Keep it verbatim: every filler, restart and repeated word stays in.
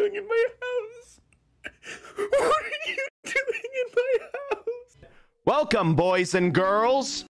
doing in my house? What are you doing in my house? Welcome, boys and girls.